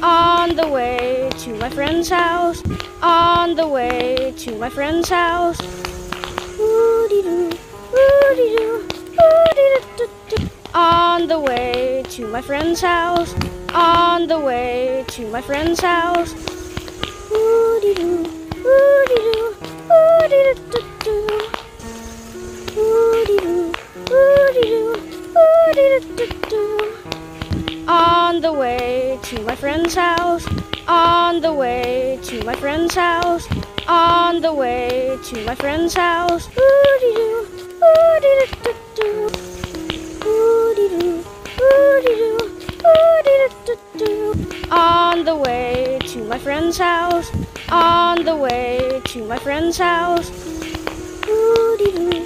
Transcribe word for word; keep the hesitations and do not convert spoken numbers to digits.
On the way to my friend's house. On the way to my friend's house. Woo-dee-doo, woo-dee-doo, woo-dee-doo-doo-doo. On the way to my friend's house. On the way to my friend's house. Woo-dee-doo, woo-dee-doo, woo-dee-doo-doo-doo. Woo-dee-doo, woo-dee-doo, woo-dee-doo-doo-doo. On the way to my friend's house. On the way to my friend's house. On the way to my friend's house. Woo-dee-doo, woo-dee-doo-doo-doo. Woo-dee-doo, woo-dee-doo, woo-dee-doo-doo-doo. On the way to my friend's house. On the way to my friend's house. Woo-dee-doo.